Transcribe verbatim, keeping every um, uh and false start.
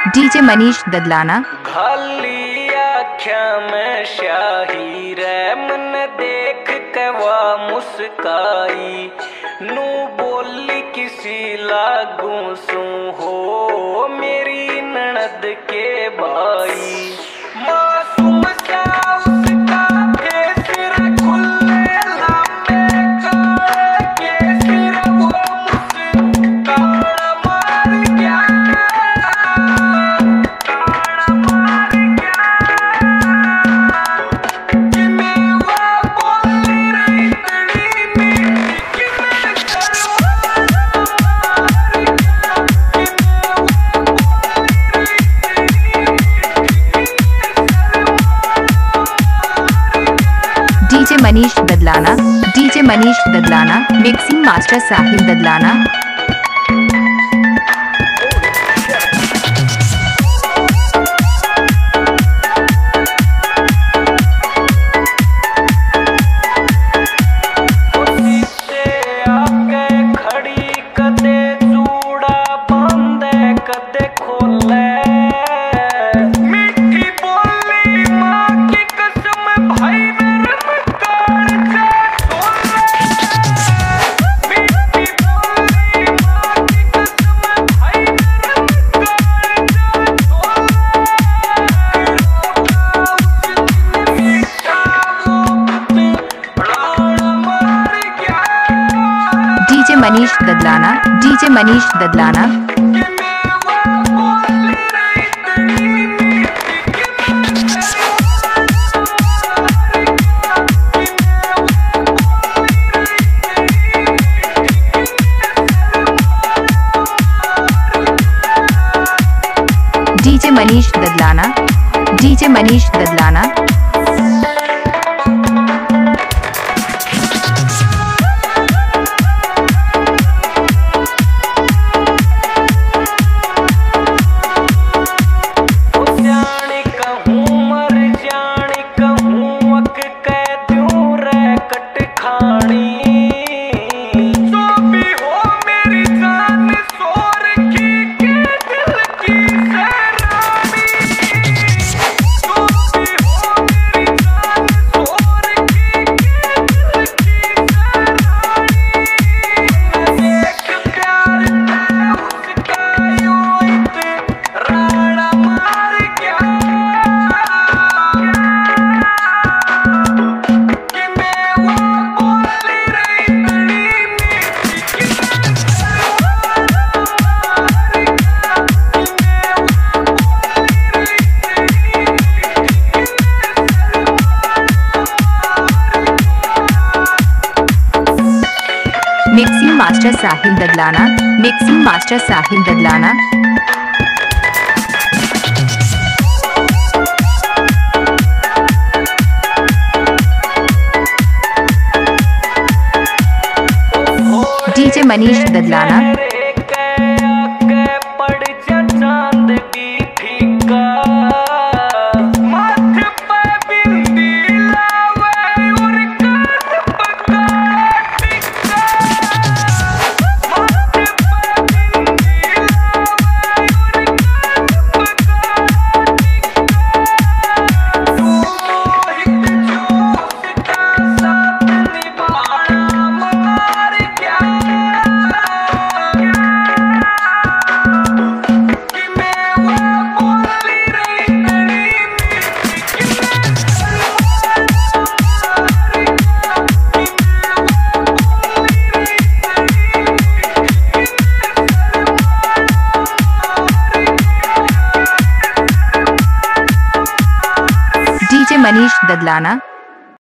DJ Manish ददलाना। खाली आख्या में शाही रे मन देख के वा मुस्काई नू बोली किसी लागू सू हो मेरी ननद के भाई मासूम सा उसका फेस रे खुले लंबे काले केस रे वो मुस्कान मार गया DJ Manish Dadlana. DJ Manish Dadlana. Mixing master Sahil Dadlana. DJ Manish Dadlana. DJ Manish Dadlana. DJ Manish Dadlana. DJ Manish Dadlana. Mixing master Sahil Dadlana. Mixing master Sahil Dadlana. DJ Manish Dadlana. DJ Manish ददलाना।